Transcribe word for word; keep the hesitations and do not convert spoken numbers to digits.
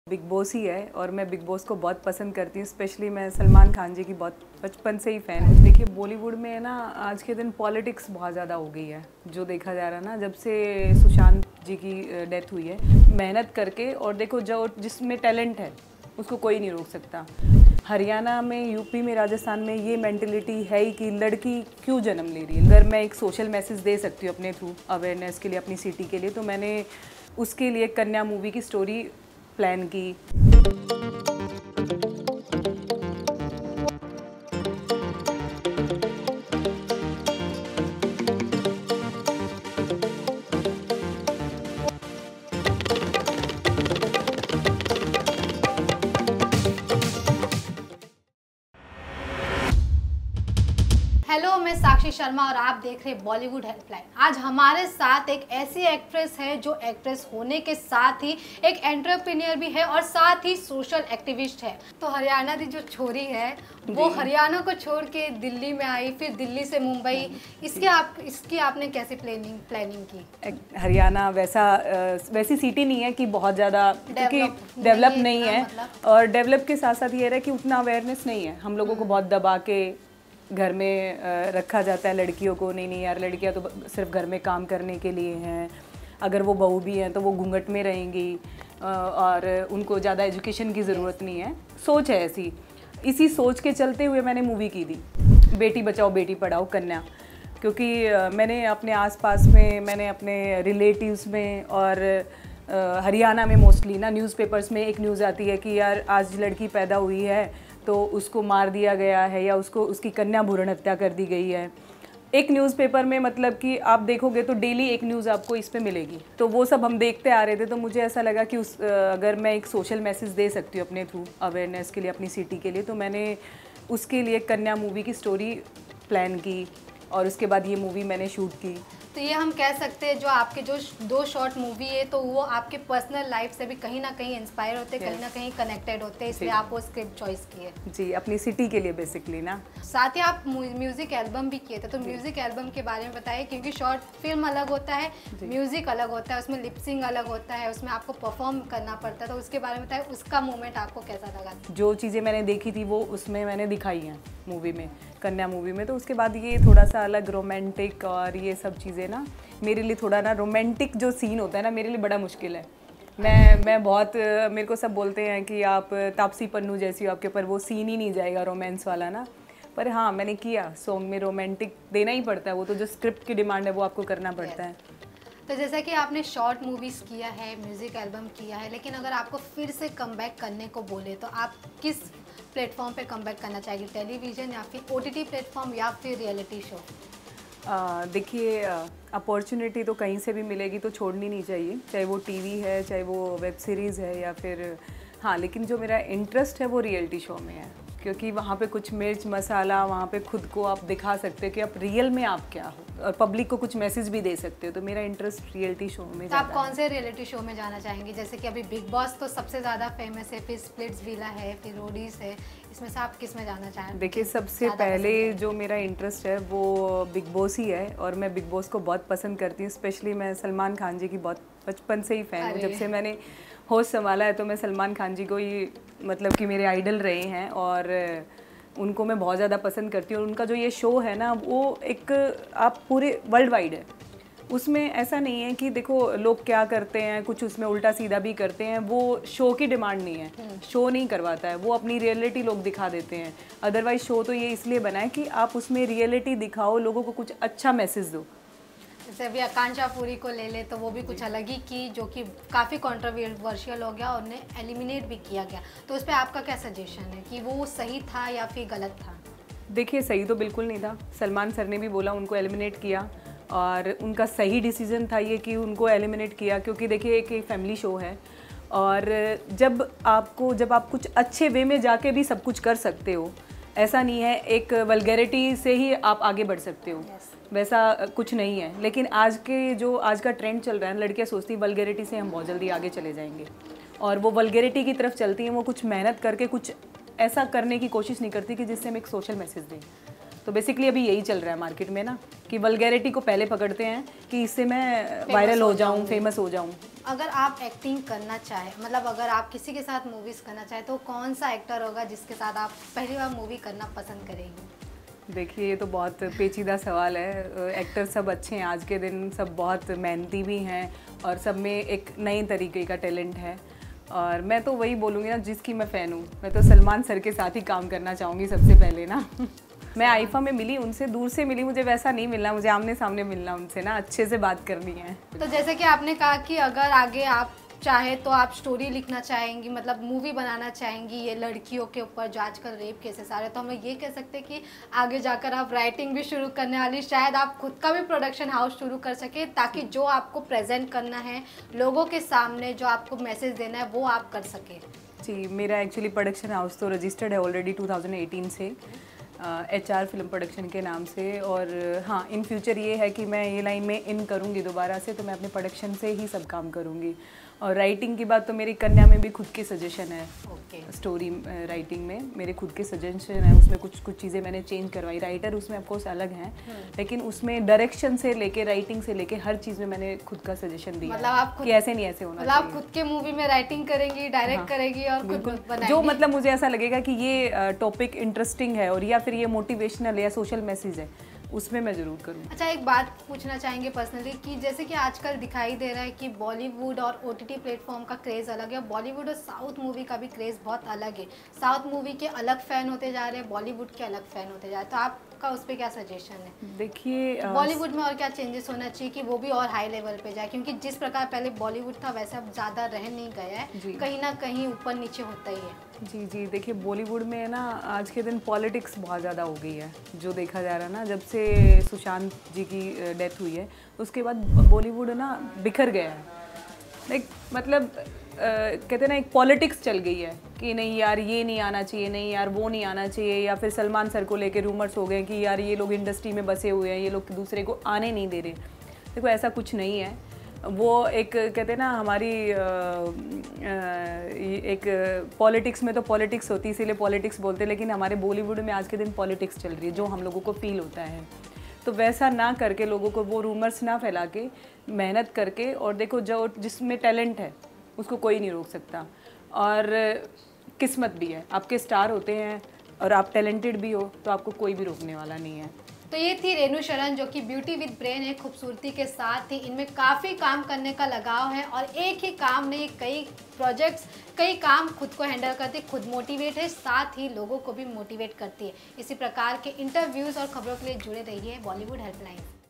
Big boss ही है और मैं बिग बॉस को बहुत पसंद करती हूँ। स्पेशली मैं सलमान खान जी की बहुत बचपन से ही फ़ैन हूँ। देखिए बॉलीवुड में ना आज के दिन पॉलिटिक्स बहुत ज़्यादा हो गई है, जो देखा जा रहा है ना, जब से सुशांत जी की डेथ हुई है। मेहनत करके, और देखो जो जिसमें टैलेंट है उसको कोई नहीं रोक सकता। हरियाणा में, यूपी में, राजस्थान में ये मेंटलिटी है ही कि लड़की क्यों जन्म ले रही है। अगर मैं एक सोशल मैसेज दे सकती हूँ अपने थ्रू अवेयरनेस के लिए, अपनी सिटी के लिए, तो मैंने उसके लिए कन्या मूवी की स्टोरी प्लान की। हेलो, मैं साक्षी शर्मा और आप देख रहे हैं बॉलीवुड हेल्पलाइन। आज हमारे साथ एक ऐसी एक्ट्रेस है जो एक्ट्रेस होने के साथ ही एक एंटरप्रेन्योर भी है और साथ ही सोशल एक्टिविस्ट है। तो हरियाणा की जो छोरी है वो हरियाणा को छोड़ के दिल्ली में आई, फिर दिल्ली से मुंबई। इसके आप इसकी आपने कैसे प्लानिंग प्लानिंग की? हरियाणा वैसा वैसी सिटी नहीं है कि बहुत ज़्यादा, क्योंकि डेवलप नहीं है, और डेवलप के साथ साथ ये है कि उतना अवेयरनेस नहीं है। हम लोगों को बहुत दबा के घर में रखा जाता है लड़कियों को। नहीं नहीं यार, लड़कियां तो सिर्फ घर में काम करने के लिए हैं। अगर वो बहू भी हैं तो वो घूंघट में रहेंगी और उनको ज़्यादा एजुकेशन की ज़रूरत नहीं है। सोच है ऐसी। इसी सोच के चलते हुए मैंने मूवी की थी बेटी बचाओ बेटी पढ़ाओ कन्या, क्योंकि मैंने अपने आसपास में, मैंने अपने रिलेटिव्स में और हरियाणा में मोस्टली ना न्यूज़पेपर्स में एक न्यूज़ आती है कि यार आज लड़की पैदा हुई है तो उसको मार दिया गया है, या उसको उसकी कन्या भ्रूण हत्या कर दी गई है। एक न्यूज़पेपर में, मतलब कि आप देखोगे तो डेली एक न्यूज़ आपको इस पे मिलेगी। तो वो सब हम देखते आ रहे थे, तो मुझे ऐसा लगा कि उस अगर मैं एक सोशल मैसेज दे सकती हूँ अपने थ्रू अवेयरनेस के लिए, अपनी सिटी के लिए, तो मैंने उसके लिए कन्या मूवी की स्टोरी प्लान की और उसके बाद ये मूवी मैंने शूट की। तो ये हम कह सकते हैं जो आपके जो दो शॉर्ट मूवी है तो वो आपके पर्सनल लाइफ से भी कहीं ना कहीं इंस्पायर होते हैं, कहीं ना कहीं कनेक्टेड होते हैं, इसलिए आप वो स्क्रिप्ट चॉइस किए। जी, अपनी सिटी के लिए बेसिकली ना। साथ ही आप म्यूजिक एल्बम भी किए थे, तो म्यूजिक एल्बम के बारे में बताइए, क्योंकि शॉर्ट फिल्म अलग होता है, म्यूजिक अलग होता है, उसमें लिपसिंग अलग होता है, उसमें आपको परफॉर्म करना पड़ता है। तो उसके बारे में बताइए, उसका मोमेंट आपको कैसा लगा? जो चीज़ें मैंने देखी थी वो उसमें मैंने दिखाई हैं मूवी में, कन्या मूवी में। तो उसके बाद ये थोड़ा सा अलग रोमांटिक और ये सब चीज़ें ना, मेरे लिए थोड़ा ना रोमांटिक जो सीन होता है ना, मेरे लिए बड़ा मुश्किल है। मैं मैं बहुत, मेरे को सब बोलते हैं कि आप तापसी पन्नू जैसी हो, आपके ऊपर वो सीन ही नहीं जाएगा रोमांस वाला ना। पर हाँ, मैंने किया। सॉन्ग में रोमांटिक देना ही पड़ता है, वो तो जो स्क्रिप्ट की डिमांड है वो आपको करना पड़ता है। तो जैसा कि आपने शॉर्ट मूवीज़ किया है, म्यूज़िक एल्बम किया है, लेकिन अगर आपको फिर से कमबैक करने को बोले तो आप किस प्लेटफॉर्म पे कमबैक करना चाहेंगे? टेलीविज़न या फिर ओटीटी प्लेटफॉर्म या फिर रियलिटी शो? देखिए, अपॉर्चुनिटी तो कहीं से भी मिलेगी तो छोड़नी नहीं चाहिए, चाहे वो टीवी है, चाहे वो वेब सीरीज़ है, या फिर हाँ, लेकिन जो मेरा इंटरेस्ट है वो रियलिटी शो में है, क्योंकि वहाँ पे कुछ मिर्च मसाला, वहाँ पे खुद को आप दिखा सकते हो कि आप रियल में आप क्या हो, और पब्लिक को कुछ मैसेज भी दे सकते हो। तो मेरा इंटरेस्ट रियलिटी शो में। तो आप कौन से रियलिटी शो में जाना चाहेंगे? जैसे कि अभी बिग बॉस तो सबसे ज़्यादा फेमस है, फिर स्प्लिट्सविला है, फिर रोडीज है, इसमें से आप किस में जाना चाहेंगे? देखिए, सबसे पहले जो मेरा इंटरेस्ट है वो बिग बॉस ही है, और मैं बिग बॉस को बहुत पसंद करती हूँ। स्पेशली मैं सलमान खान जी की बहुत बचपन से ही फ़ैन हूँ। जब से मैंने होश संभाला है तो मैं सलमान खान जी को ही, मतलब कि मेरे आइडल रहे हैं, और उनको मैं बहुत ज़्यादा पसंद करती हूँ। और उनका जो ये शो है ना, वो एक आप पूरे वर्ल्ड वाइड है। उसमें ऐसा नहीं है कि देखो लोग क्या करते हैं, कुछ उसमें उल्टा सीधा भी करते हैं, वो शो की डिमांड नहीं है, शो नहीं करवाता है, वो अपनी रियलिटी लोग दिखा देते हैं। अदरवाइज शो तो ये इसलिए बना है कि आप उसमें रियलिटी दिखाओ, लोगों को कुछ अच्छा मैसेज दो। जैसे अभी आकांक्षा पूरी को ले ले तो वो भी कुछ अलग ही की, जो कि काफ़ी कंट्रोवर्शियल हो गया और उन्हें एलिमिनेट भी किया गया। तो उस पर आपका क्या सजेशन है कि वो सही था या फिर गलत था? देखिए, सही तो बिल्कुल नहीं था। सलमान सर ने भी बोला उनको एलिमिनेट किया, और उनका सही डिसीजन था ये कि उनको एलिमिनेट किया, क्योंकि देखिए एक एक फैमिली शो है, और जब आपको जब आप कुछ अच्छे वे में जाके भी सब कुछ कर सकते हो, ऐसा नहीं है एक वल्गैरिटी से ही आप आगे बढ़ सकते हो, वैसा कुछ नहीं है। लेकिन आज के जो आज का ट्रेंड चल रहा है, लड़कियां सोचती हैं वल्गैरिटी से हम बहुत जल्दी आगे चले जाएंगे, और वो वल्गैरिटी की तरफ चलती हैं। वो कुछ मेहनत करके कुछ ऐसा करने की कोशिश नहीं करती कि जिससे हम एक सोशल मैसेज दें। तो बेसिकली अभी यही चल रहा है मार्केट में ना, कि वल्गैरिटी को पहले पकड़ते हैं कि इससे मैं वायरल हो जाऊँ, फेमस हो जाऊँ। अगर आप एक्टिंग करना चाहें, मतलब अगर आप किसी के साथ मूवीज़ करना चाहें तो कौन सा एक्टर होगा जिसके साथ आप पहली बार मूवी करना पसंद करेंगी? देखिए ये तो बहुत पेचीदा सवाल है। एक्टर सब अच्छे हैं आज के दिन, सब बहुत मेहनती भी हैं और सब में एक नई तरीके का टैलेंट है। और मैं तो वही बोलूँगी ना जिसकी मैं फ़ैन हूँ, मैं तो सलमान सर के साथ ही काम करना चाहूँगी सबसे पहले ना। मैं आईफा में मिली, उनसे दूर से मिली, मुझे वैसा नहीं मिलना, मुझे आमने सामने मिलना उनसे ना, अच्छे से बात करनी है। तो जैसे कि आपने कहा कि अगर आगे आप चाहे तो आप स्टोरी लिखना चाहेंगी, मतलब मूवी बनाना चाहेंगी ये लड़कियों के ऊपर जो आजकल रेप केसेस आ रहे हैं, तो हम ये कह सकते हैं कि आगे जाकर आप राइटिंग भी शुरू करने वाली, शायद आप खुद का भी प्रोडक्शन हाउस शुरू कर सके ताकि जो आपको प्रेजेंट करना है लोगों के सामने, जो आपको मैसेज देना है वो आप कर सके। जी, मेरा एक्चुअली प्रोडक्शन हाउस तो रजिस्टर्ड है ऑलरेडी टू थाउजेंड एटीन से, एच आर फिल्म प्रोडक्शन के नाम से। और हाँ, इन फ्यूचर ये है कि मैं ये लाइन में इन करूँगी दोबारा से, तो मैं अपने प्रोडक्शन से ही सब काम करूँगी। और राइटिंग की बात तो मेरी कन्या में भी खुद के सजेशन है। Okay okay. स्टोरी राइटिंग में मेरे खुद के सजेशन है, उसमें कुछ कुछ चीज़ें मैंने चेंज करवाई। राइटर उसमें ऑफकोर्स अलग हैं, लेकिन उसमें डायरेक्शन से लेके राइटिंग से लेके हर चीज़ में मैंने खुद का सजेशन दिया। मतलब आप खुद, कि ऐसे नहीं ऐसे होना मतलब आप खुद के मूवी में राइटिंग करेंगी, डायरेक्ट हाँ, करेगी और खुद बनाएंगी। जो मतलब मुझे ऐसा लगेगा कि ये टॉपिक इंटरेस्टिंग है और या फिर ये मोटिवेशनल या सोशल मैसेज है, उसमें मैं ज़रूर करूँ। अच्छा, एक बात पूछना चाहेंगे पर्सनली कि जैसे कि आजकल दिखाई दे रहा है कि बॉलीवुड और ओटीटी प्लेटफॉर्म का क्रेज़ अलग है, बॉलीवुड और साउथ मूवी का भी क्रेज़ बहुत अलग है। साउथ मूवी के अलग फ़ैन होते जा रहे हैं, बॉलीवुड के अलग फ़ैन होते जा रहे हैं, तो आपका उस पर क्या सजेशन है? देखिए बॉलीवुड में और क्या चेंजेस होना चाहिए कि वो भी और हाई लेवल पे जाए, क्योंकि जिस प्रकार पहले बॉलीवुड था वैसा अब ज़्यादा रह नहीं गया है, कहीं ना कहीं ऊपर नीचे होता ही है। जी जी, देखिए बॉलीवुड में ना आज के दिन पॉलिटिक्स बहुत ज़्यादा हो गई है, जो देखा जा रहा है ना, जब से सुशांत जी की डेथ हुई है उसके बाद बॉलीवुड ना बिखर गया है। लाइक मतलब आ, कहते हैं ना, एक पॉलिटिक्स चल गई है कि नहीं यार ये नहीं आना चाहिए, नहीं यार वो नहीं आना चाहिए, या फिर सलमान सर को लेके रूमर्स हो गए कि यार ये लोग इंडस्ट्री में बसे हुए हैं, ये लोग दूसरे को आने नहीं दे रहे। देखो ऐसा कुछ नहीं है, वो एक कहते हैं ना हमारी आ, आ, एक पॉलिटिक्स में तो पॉलिटिक्स होती है इसीलिए पॉलिटिक्स बोलते हैं, लेकिन हमारे बॉलीवुड में आज के दिन पॉलिटिक्स चल रही है जो हम लोगों को फील होता है। तो वैसा ना करके, लोगों को वो रूमर्स ना फैला के, मेहनत करके, और देखो जो जिसमें टैलेंट है उसको कोई नहीं रोक सकता, और किस्मत भी है, आपके स्टार होते हैं और आप टैलेंटेड भी हो तो आपको कोई भी रोकने वाला नहीं है। तो ये थी रेनू शरण, जो कि ब्यूटी विद ब्रेन है, खूबसूरती के साथ ही इनमें काफ़ी काम करने का लगाव है और एक ही काम नहीं, कई प्रोजेक्ट्स, कई काम खुद को हैंडल करती है, खुद मोटिवेट है, साथ ही लोगों को भी मोटिवेट करती है। इसी प्रकार के इंटरव्यूज़ और खबरों के लिए जुड़े रहिए बॉलीवुड हेल्पलाइन।